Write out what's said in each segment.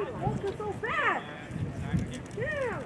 Walker so fast. Damn.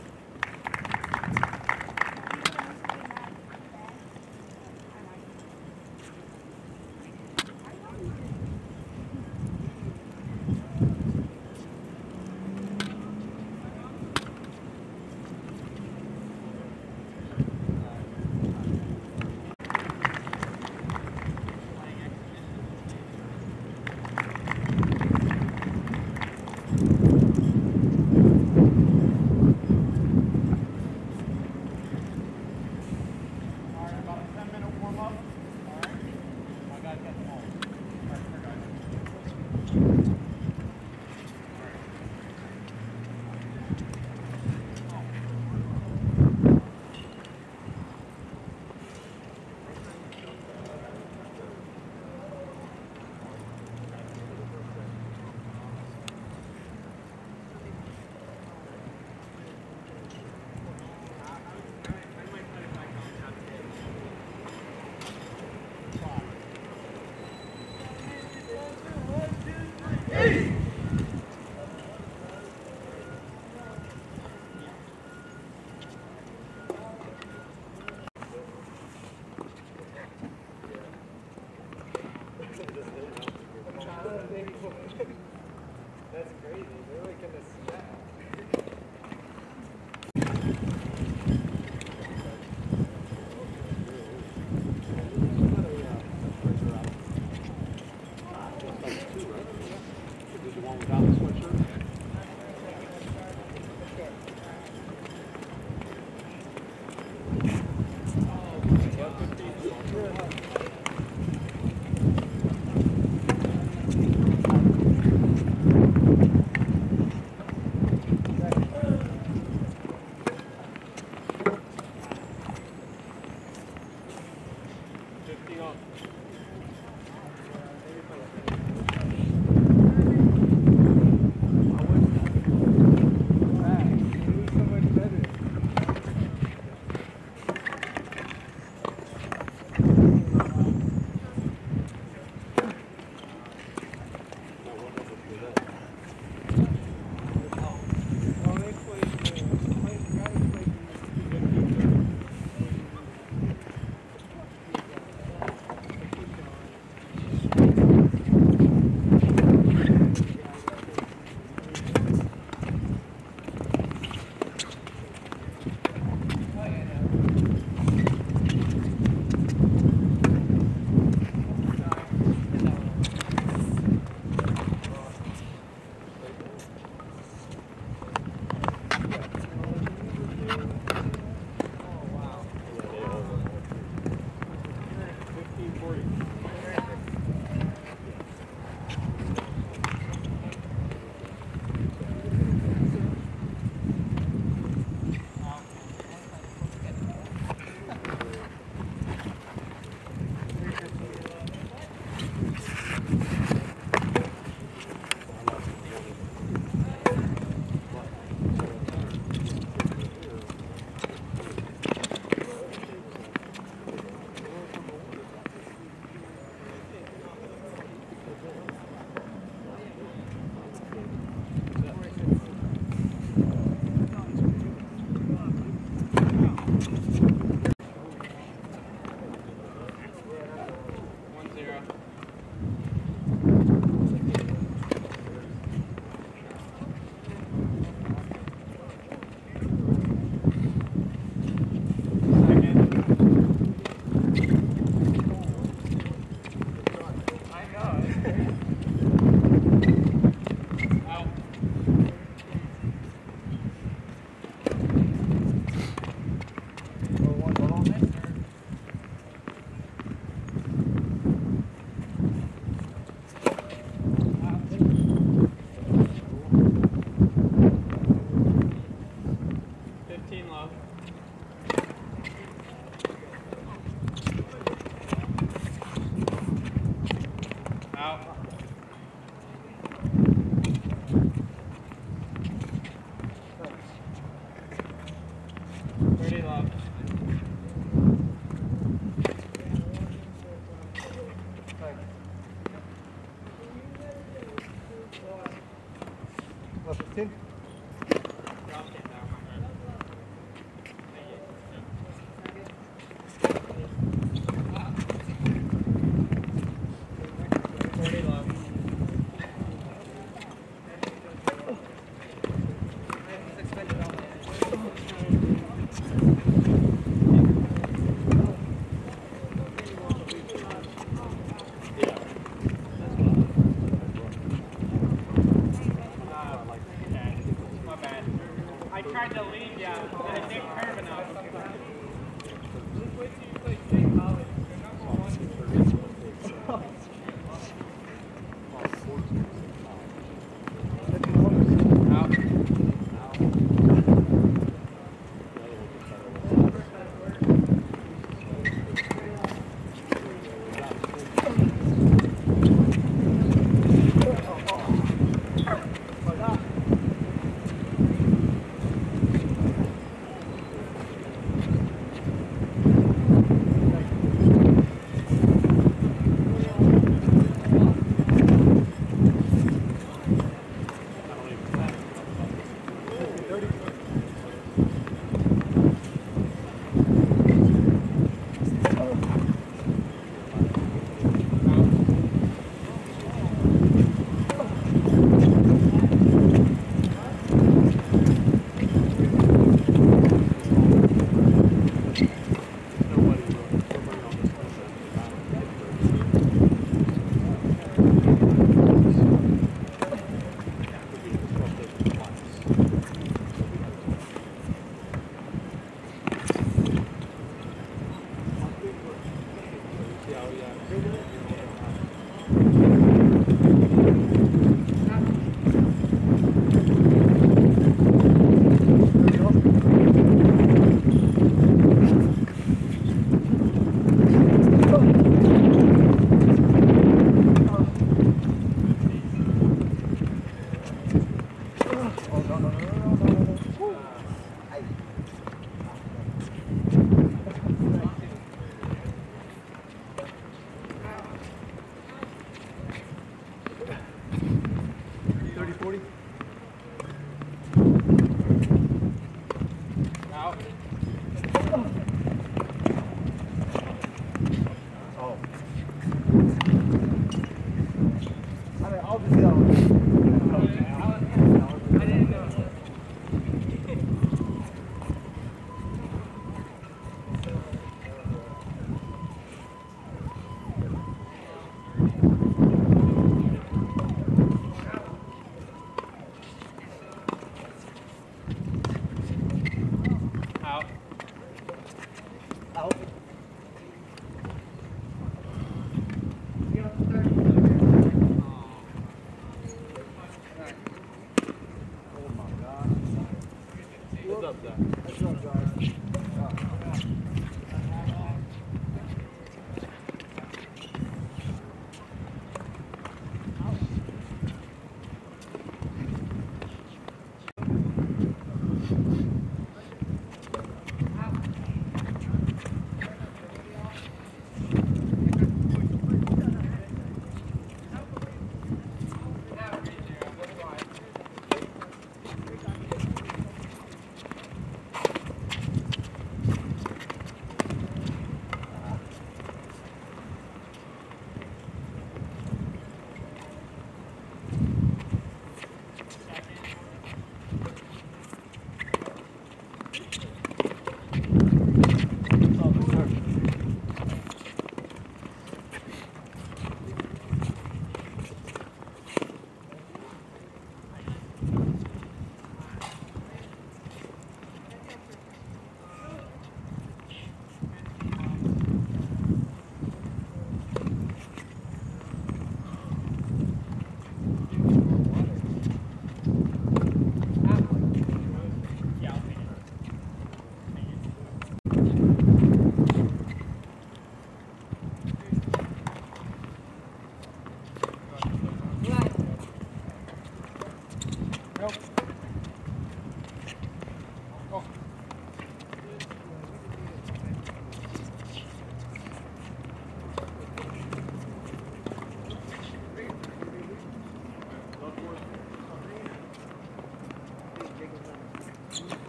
That's crazy. They're like in the snap. Left 15. I tried to lead you, but I didn't curve enough.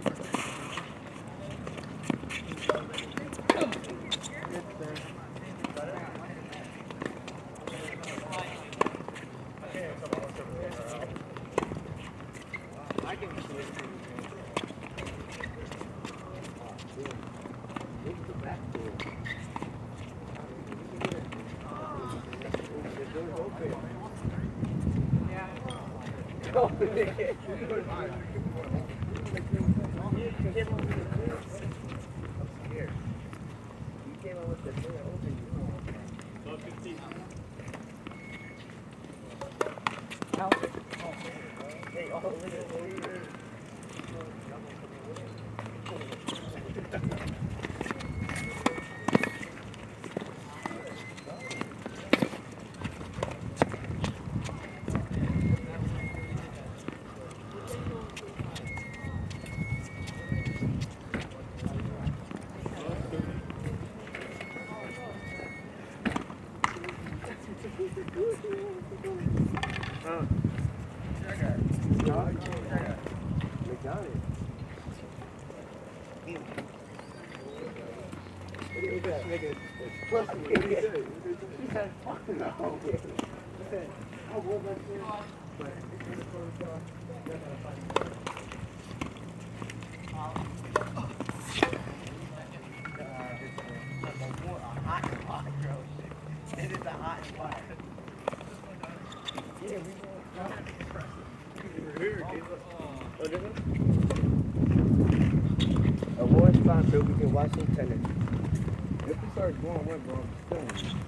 Awards time so we can watch some tennis. If we start going, we're going to spin.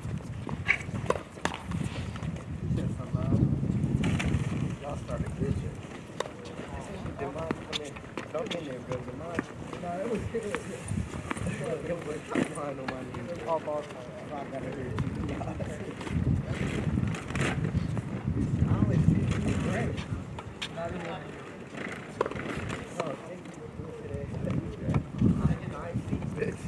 Y'all started glitching. Demond come in. Don't come in, bro. Demond. No, it was good. It was fine, no money. All balls. I gotta hear you. I always see you. Great. Not even. Oh, thank you for today. I see this.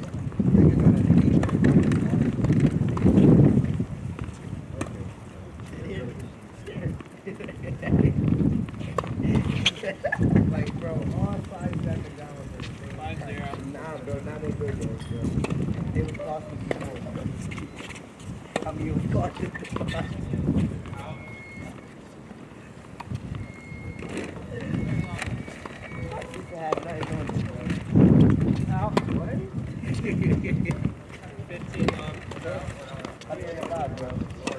Like, bro, all 5 seconds down with this thing. 5-0. Nah, bro, not they good though, bro. It was costing me more. I mean, it was costing me more. Had nothing on it, bro. Out. What? 15 bro. I think it's 5, bro.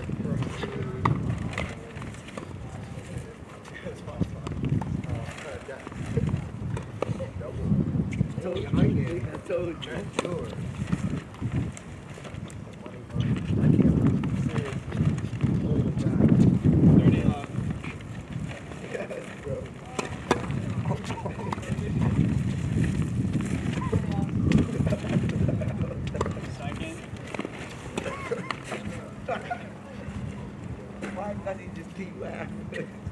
I told you. Sure. Why does he just keep laughing?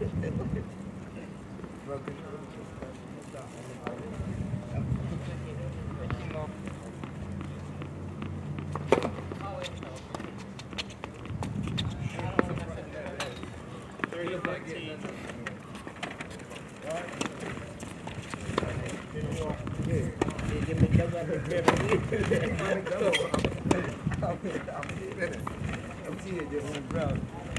I'm seeing it just one bro.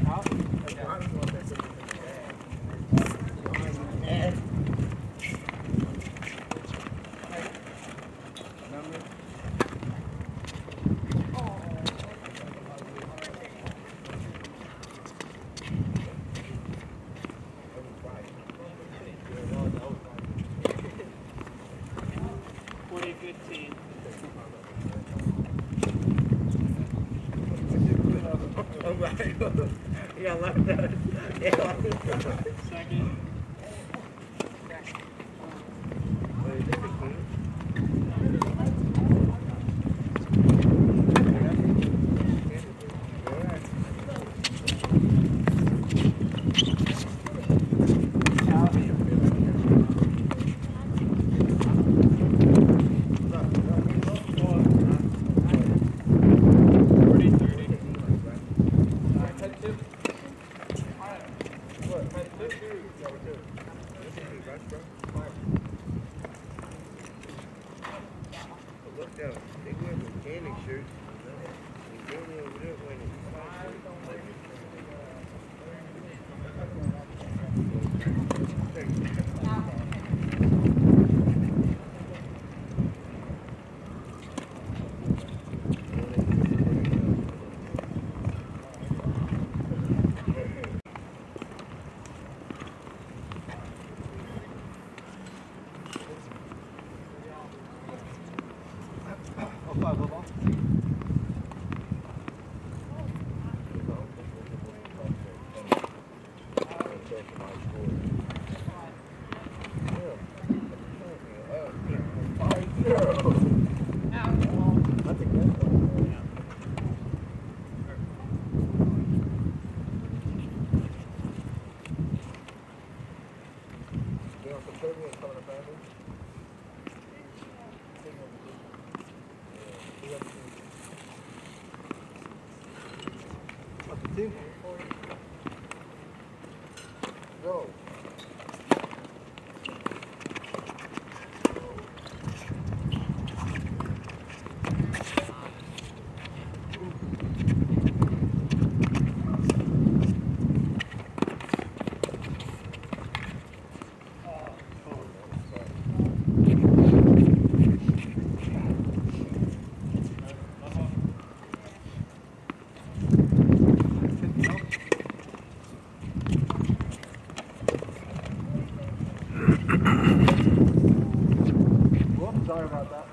Yeah, I like that. Yeah, I like that. Second. them. They wear mechanic shirts. And Jimmy over there wearing a Go. Sorry about that.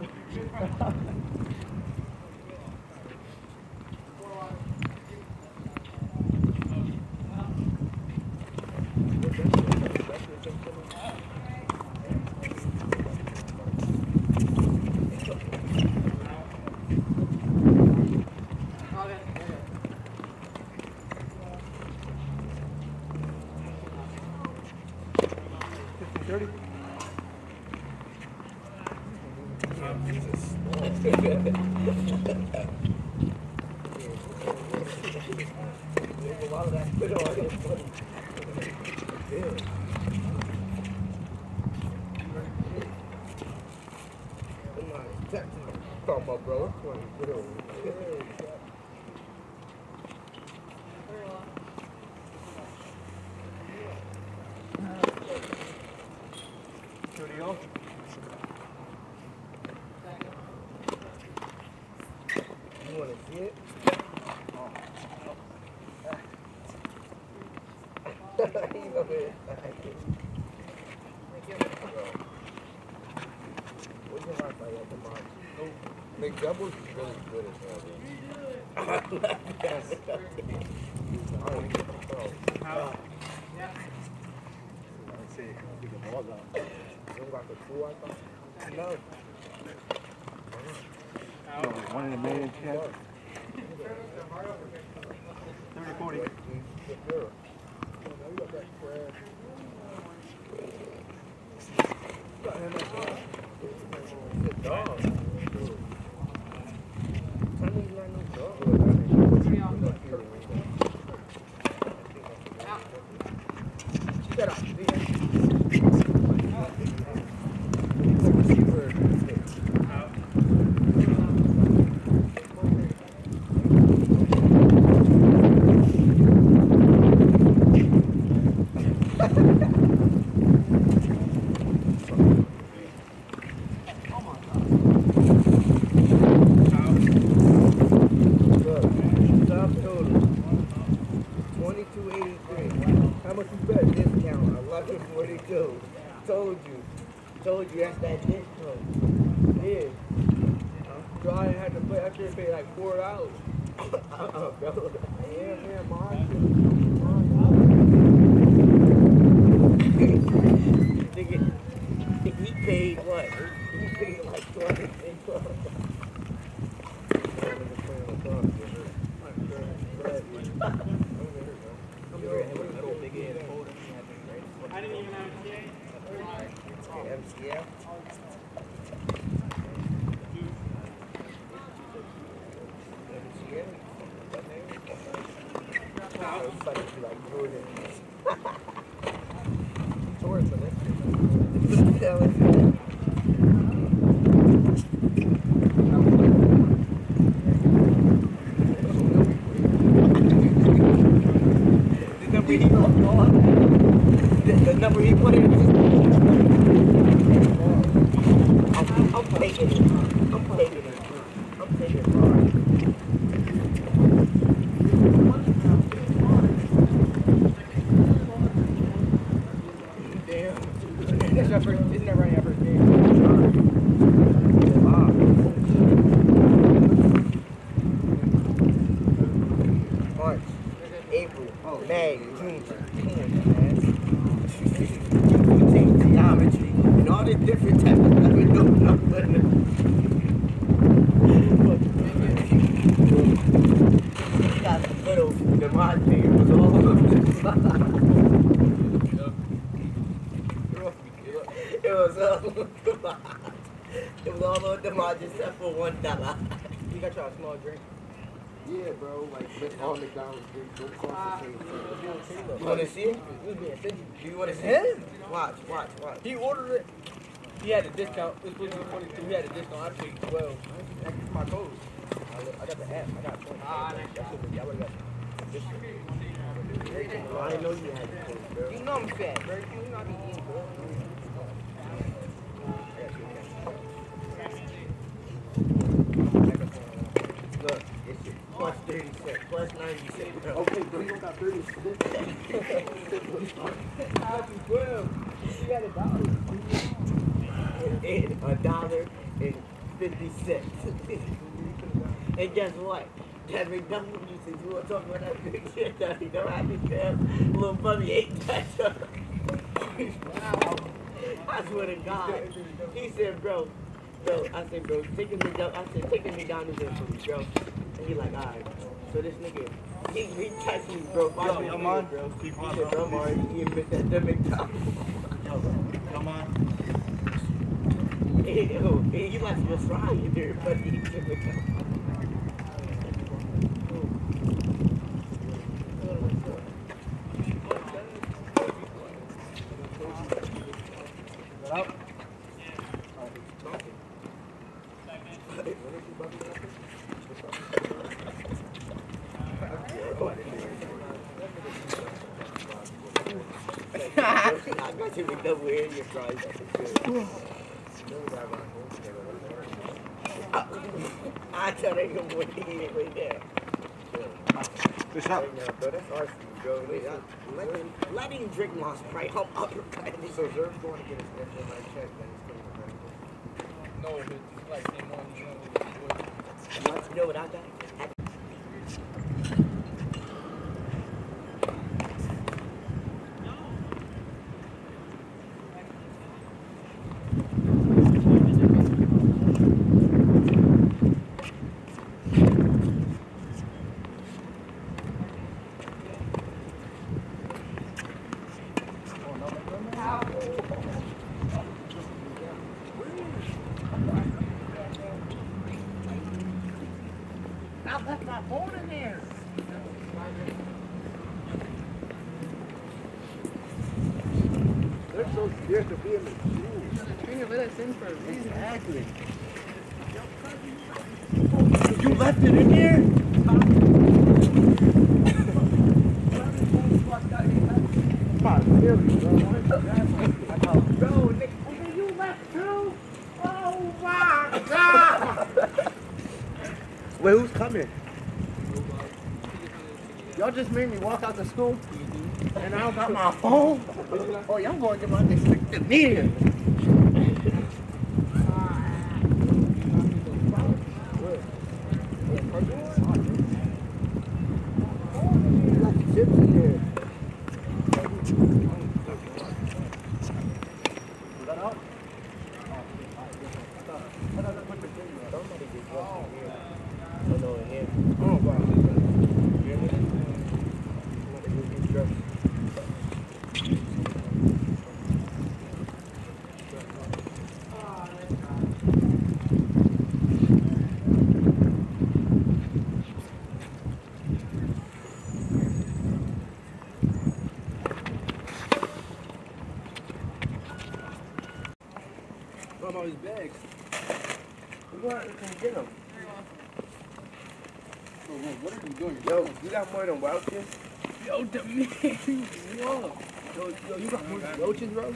Come on, bro. Studio. You want to see it? He's over here. What's your heart like at the mark? McDoubles is really good as well. Yes. Let's see. You can ball out. You got the two, I thought? No. One in a million chance. 30-40. Told you that's that discount. Yeah. So I had to pay, I should pay like $4. Bro. Yeah, man, he paid what? He paid like 20. I didn't even have a kid. MCF. number he put in. I'm taking it. I'm taking it. I'm taking it. Damn. That's your first, isn't that right? Your first game? March, April, May, June. Come on, man. You take geometry and all the different types of stuff we don't know. Got the little, the mod thing, it was all over the It was all over the mod. It was all over the mod except for $1. You got y'all a small drink? Yeah, bro. Like, all McDonald's drinks don't cost the same thing. You want to see it? Do you want to see it? Watch. He ordered it. He had a discount. It was supposed to be 22. He had a discount. I paid 12. That's my code. I got the app. I got 20. Y'all would have got this. I didn't know you had it, bro. You know I'm fat, bro. You know I be eating, bro. Look, it's plus 30 cents, plus 90 cents, bro. Okay, bro, you don't got 30 cents. I got 12. You got $1.50. And guess what? That McDonald's usage, you want to talk about that big shit that he don't have to tell. Little bummy ate that up. I swear to God. He said, bro, I said, bro, take the McDonald's in for me, bro. And he like, alright. So this nigga, he texted me, bro, 5 minutes later, bro. He said, bro, I'm already eating the McDonald's. Come on. Hey, you must be trying there, but he eats the McDonald's. I got you with double in your fries. I tell they gonna win it right there. Good shot. Bro, that's our food, bro. Let him drink my Sprite. I'm uppercutting it. So Zer's going to get his FMI check, then he's going to No, it's like they know You want to know what I got? I left my phone in there. They're so scared to be in the school. Junior let us in for a reason. Exactly. You left it in there? Bro, Nick, you left too? Oh my God! Wait, who's coming? Y'all just made me walk out to school, and I don't got my phone. Oh, y'all going to get my district immediately. What about his bags? We're going to come get him. So, what are you doing? Yo, you got more than Welch's? Yo, the man, whoa. Yo, you got more roaches, bro?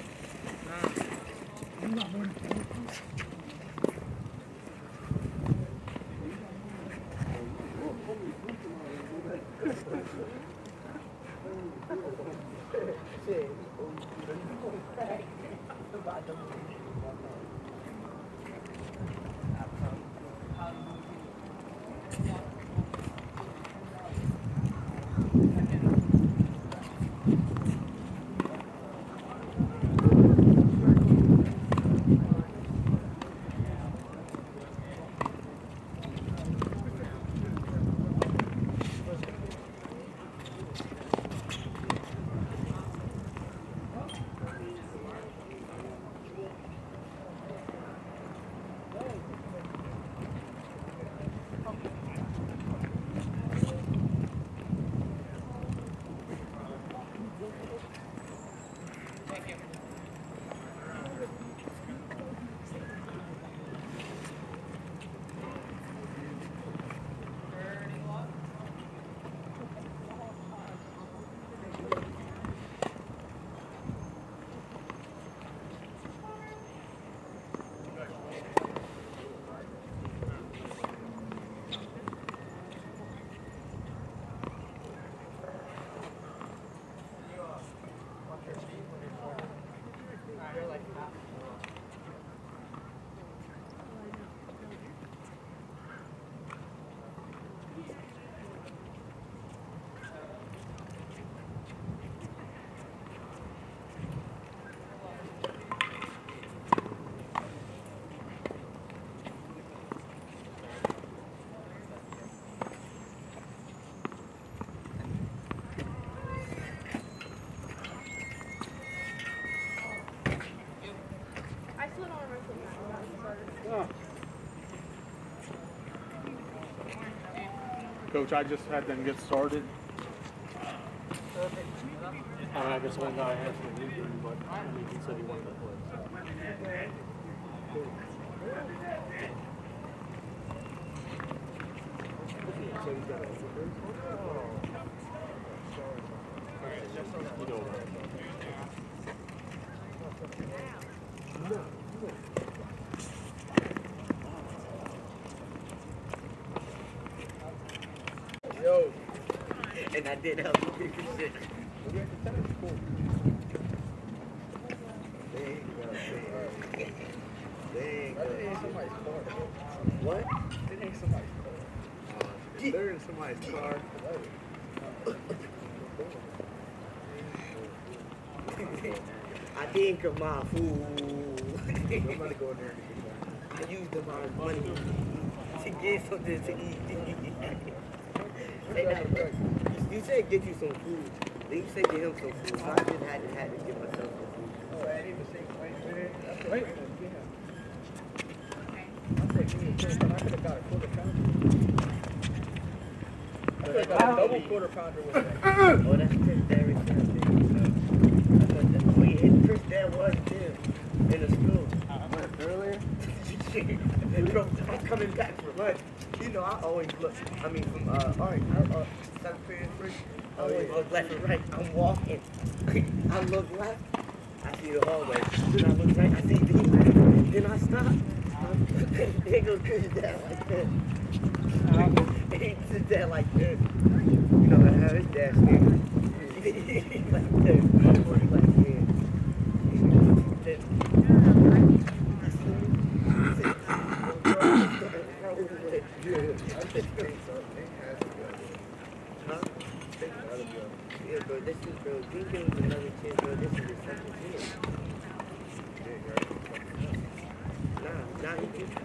Coach, I just had them get started. I guess one guy has to leave, but he said he wanted to play. Yo, And I did help you pick your shit. we at the tennis court. There you go. There you That go. ain't somebody's car. What? It ain't somebody's car. They're in somebody's car. I think of my food. I'm about to go in there and get that. I used my money to get something to eat. You said get you some food. Then you said get him some food. So I just had to get myself some food. Oh, I didn't even say wait. That's what I said, yeah. I said give me a quarter pounder. I could have got a quarter pounder. I could have got a double quarter pounder with that. Oh, that's Chris Dad right there. I thought that wait, Chris Dad was too in the school. Earlier? Bro, I'm coming back from lunch. You know, I always look. I mean, from alright, South Korean free. I always look left and right. I'm walking. I look left. I see the hallway. Then I look right. I see D. Then I stop. There goes Chris Dad like this. He sits there like this. You know how his dad's scared. He's like this. He's like this. Huh? Yeah, bro, this is, bro, Deacon was another kid, bro, this is his second kid. Nah, he did.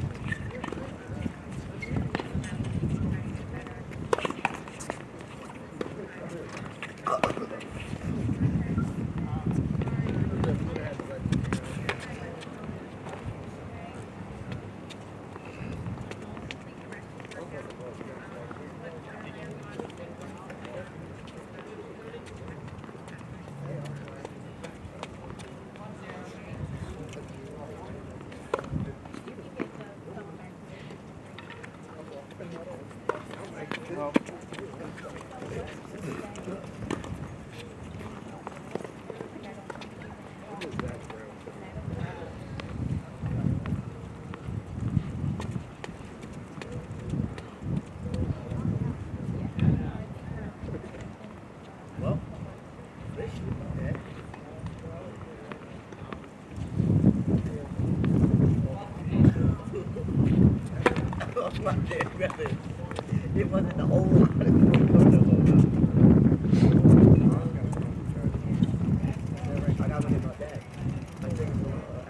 It wasn't the whole lot. I got one in my bag. I think it's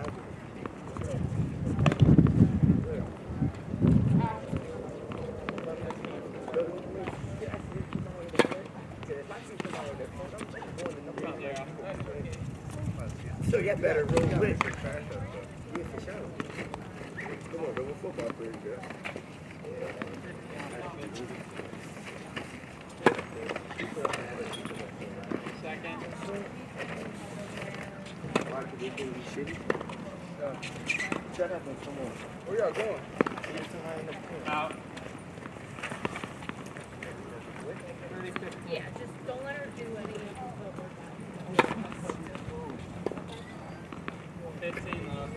so you got better real quick. Yeah, for sure. Come on, bro. What football player you got? Second. Shut up and come on. Where y'all going? Out. Yeah, just don't let her do any. 15 love.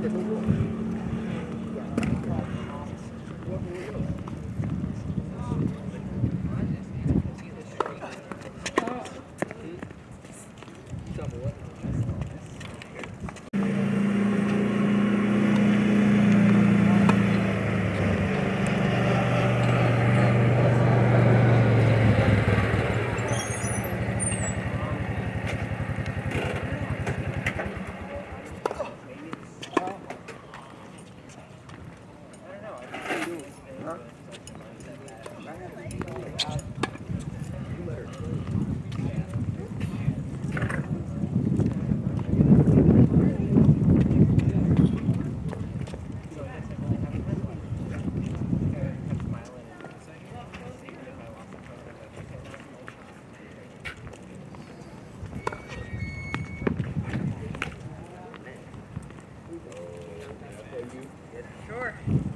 Sure.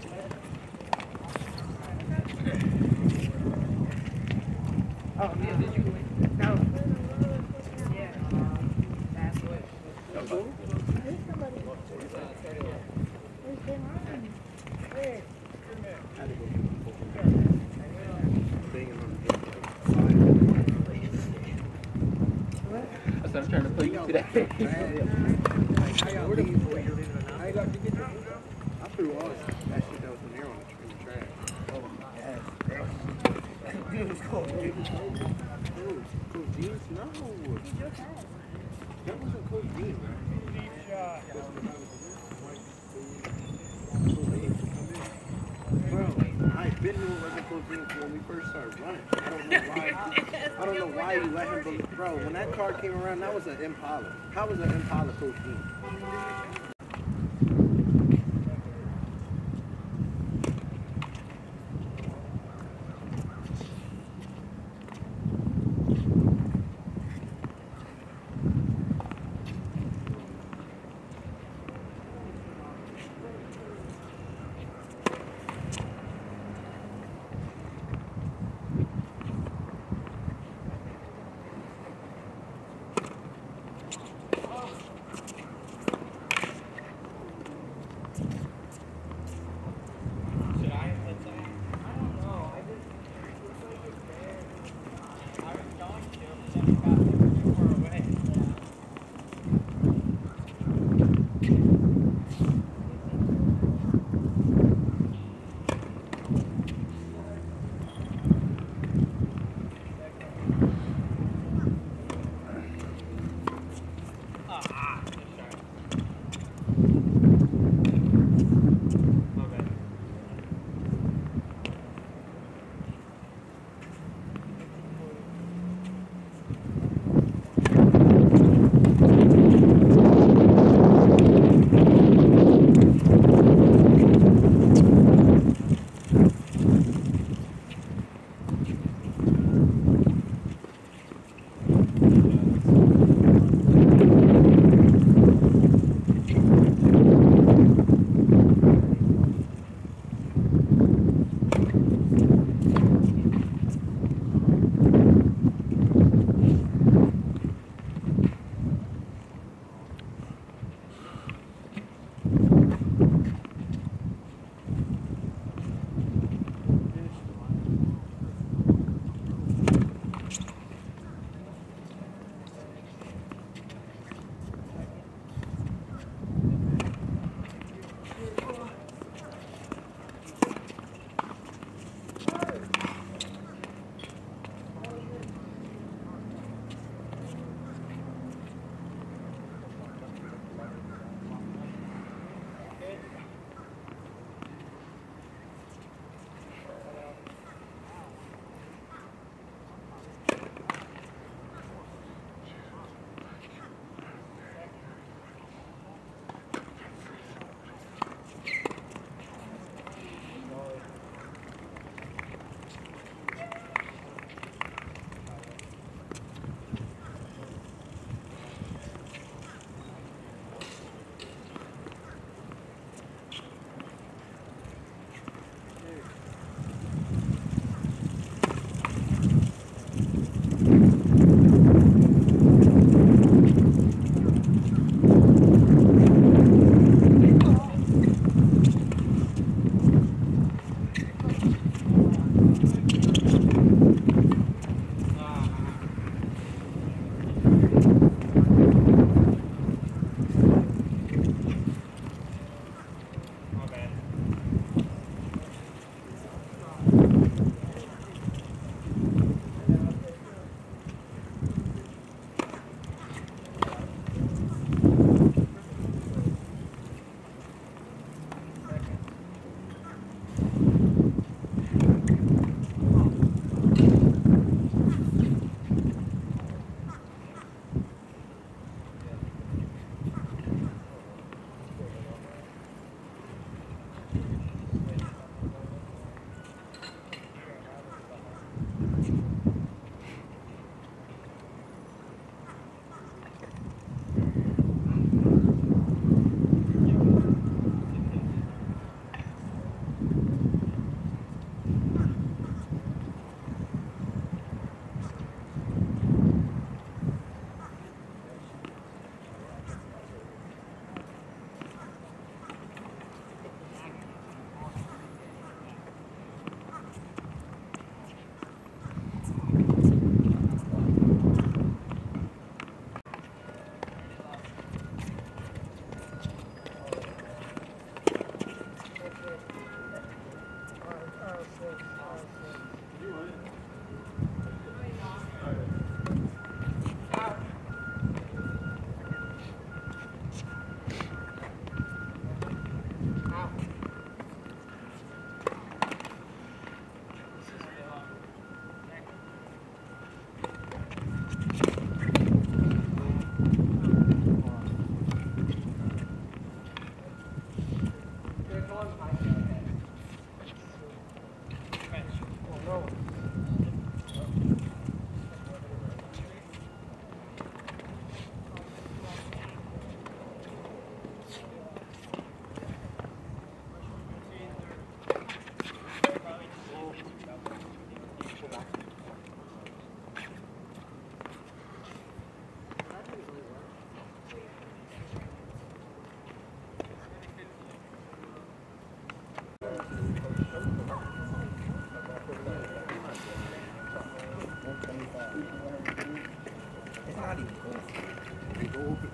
Oh, yeah, did you win? No. Yeah. That's what. I started trying to play you today. I threw all that shit that was in there on the trash. It was cold. Coach Dean's? No. That wasn't Coach Dean, man. Bro, I've been knew it wasn't Coach Dean when we first started running. I don't know why you let him believe. Bro, when that car came around, that was an Impala. How was an Impala Coach Dean?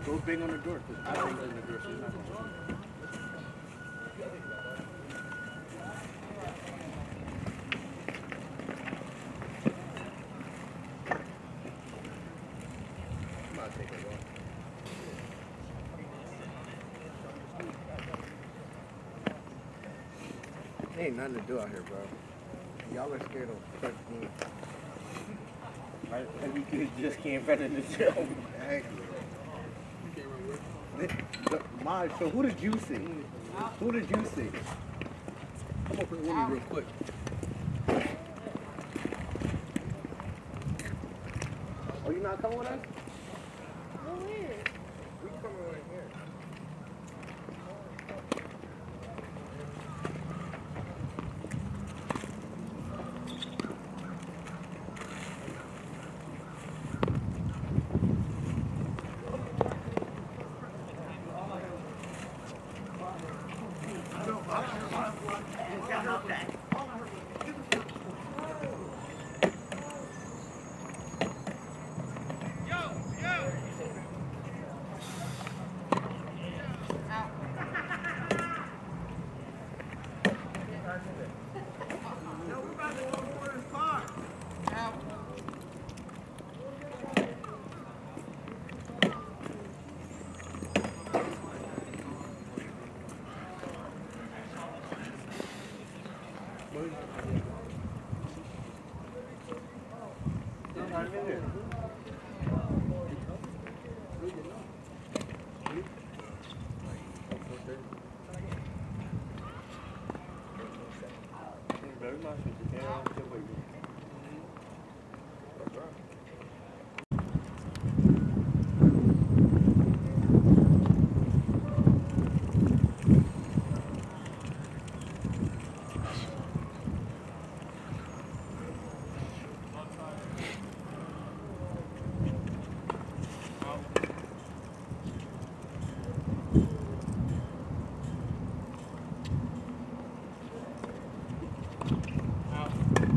Go bang on the door, because I banged on the door, so you're not going to open it. I'm about to take a walk. Ain't nothing to do out here, bro. Y'all are scared of punch me. Right? Every kid just can't run in the gym. Exactly. So who did you see? Who did you see? Come up with one real quick. Oh, you not coming with us? We coming right here. Very much. Out.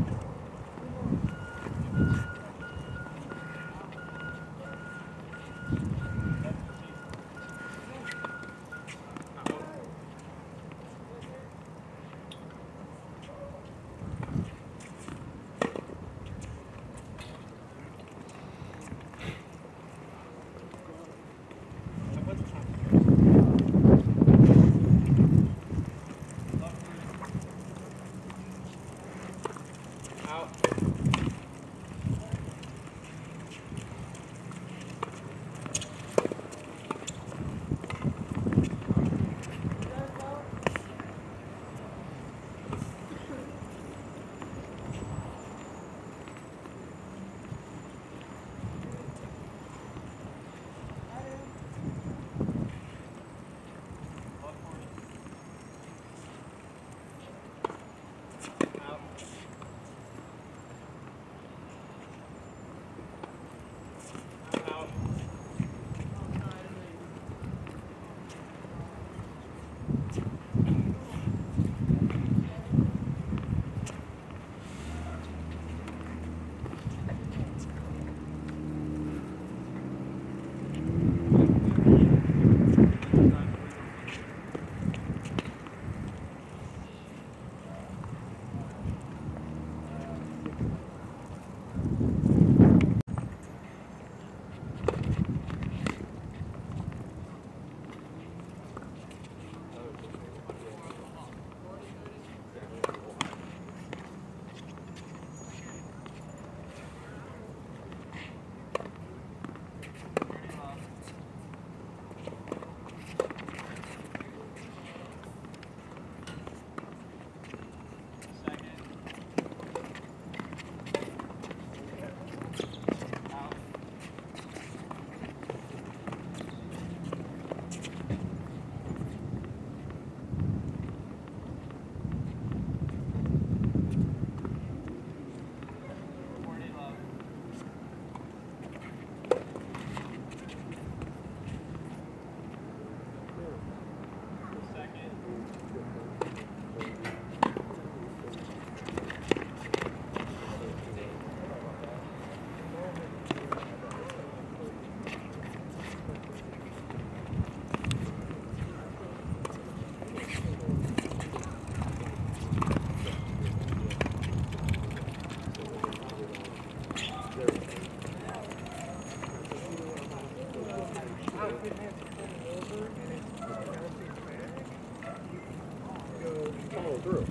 through.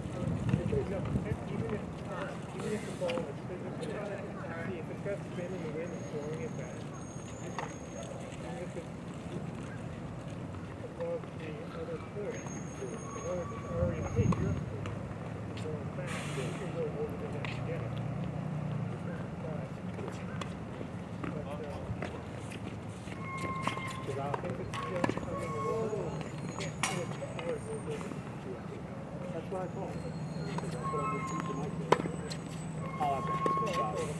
Even if the ball is physically, see, if it's got spin in the wind and throwing it back, even if it's above the other foot, as long as it's already hit your foot, going back, you can go over the net and get it. But, if it's just coming over, you can't do it before it goes over. That's what I thought. That's what I'm going to teach my kids. I'll have to ask them about it.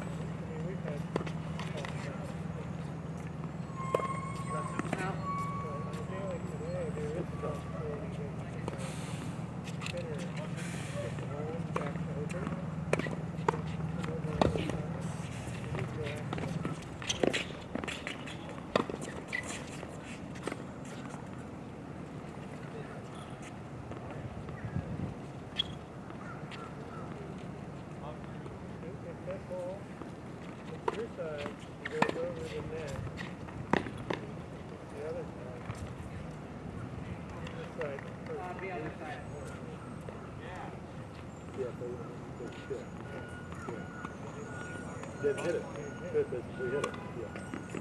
Didn't hit it. We hit it. Yeah.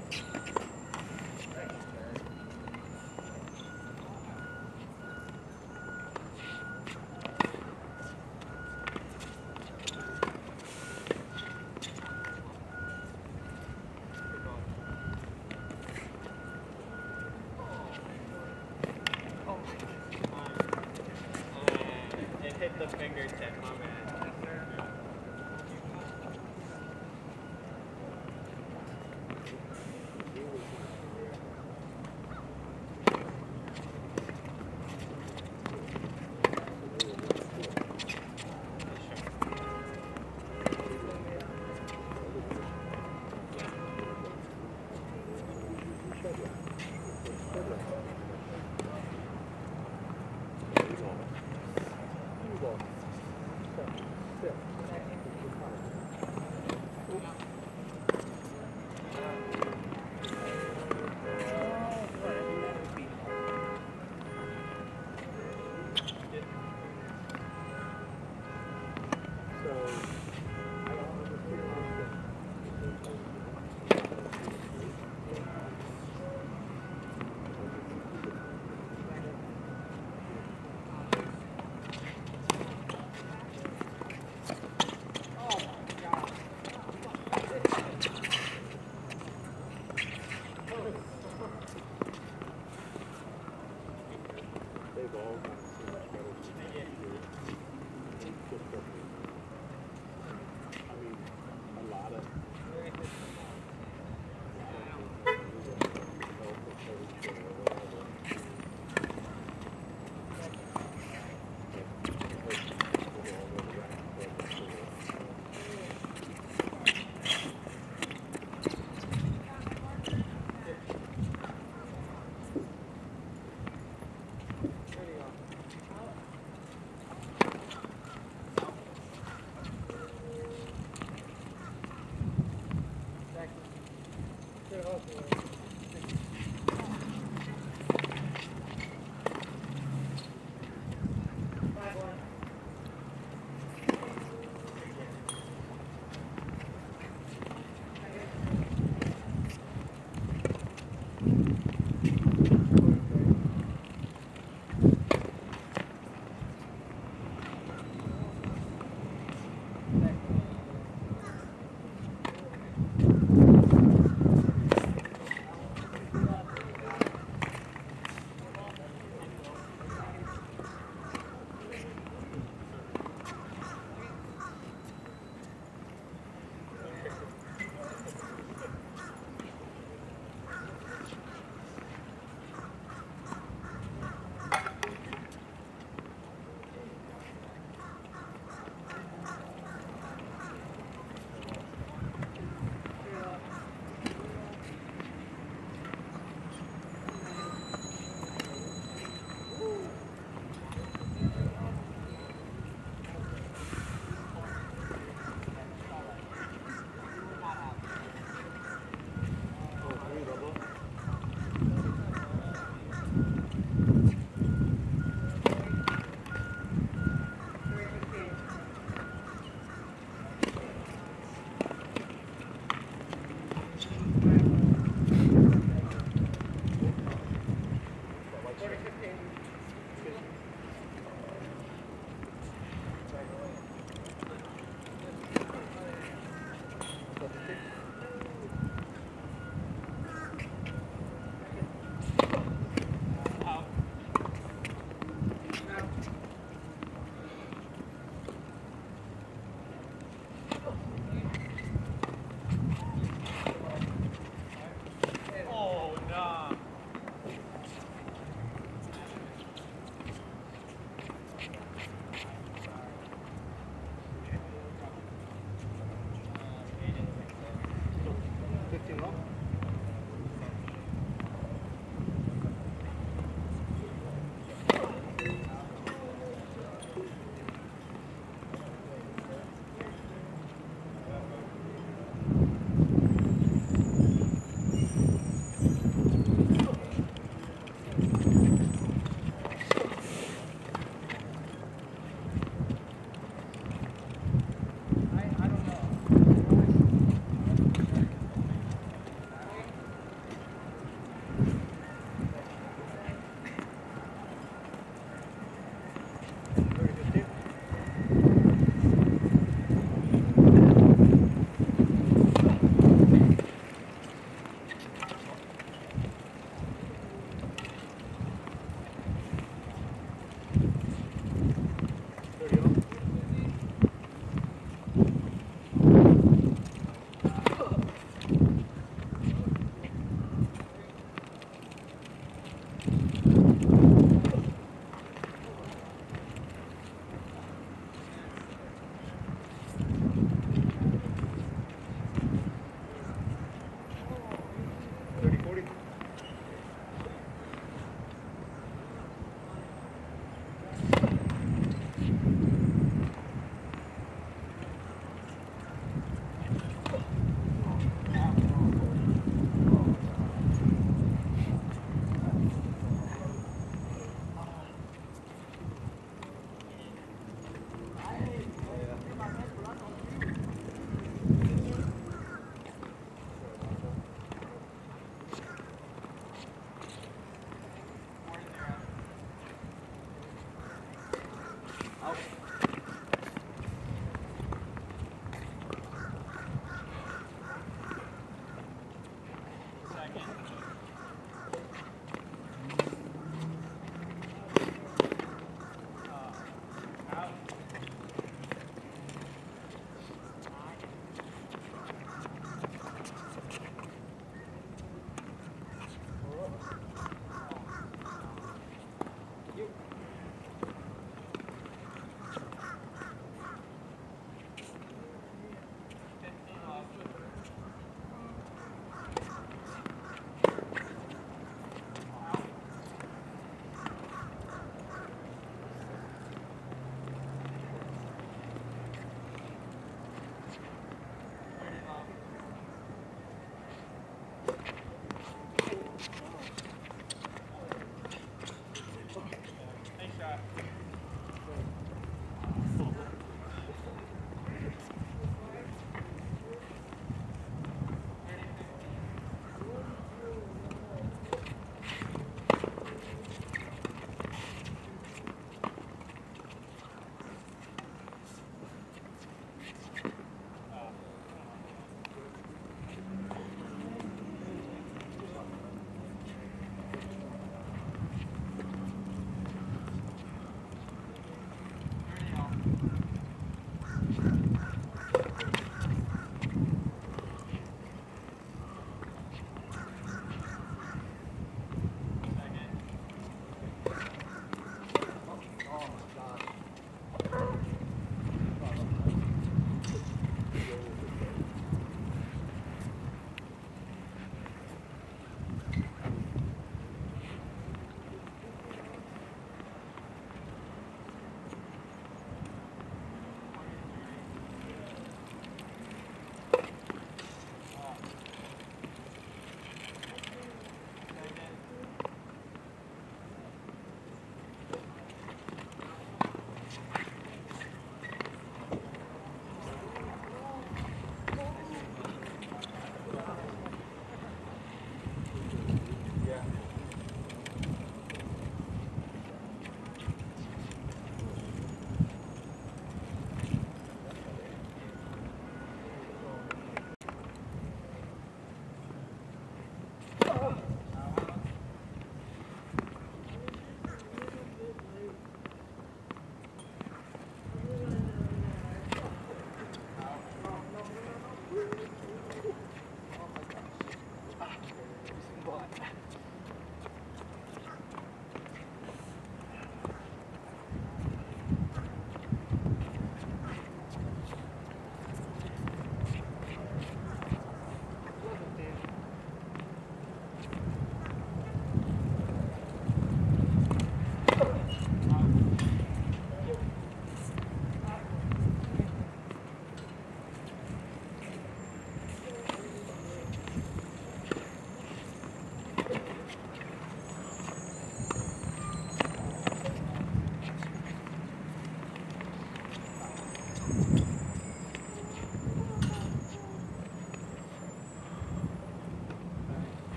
It hit the fingertip, my man.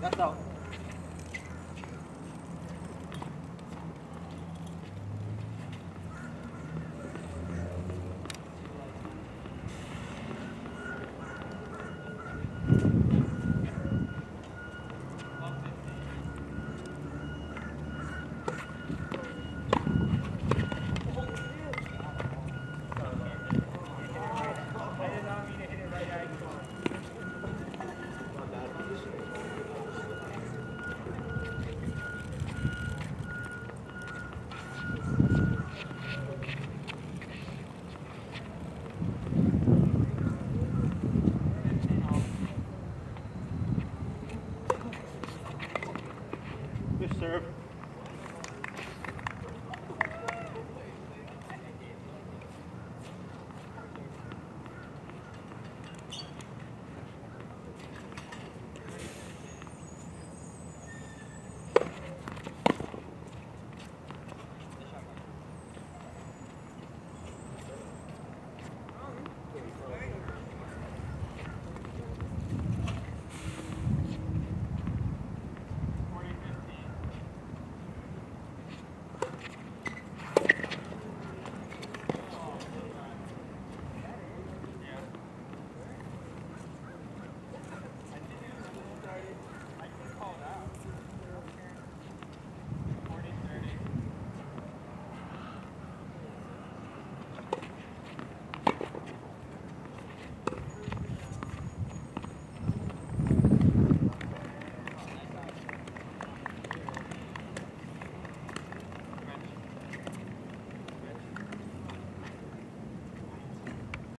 That's all.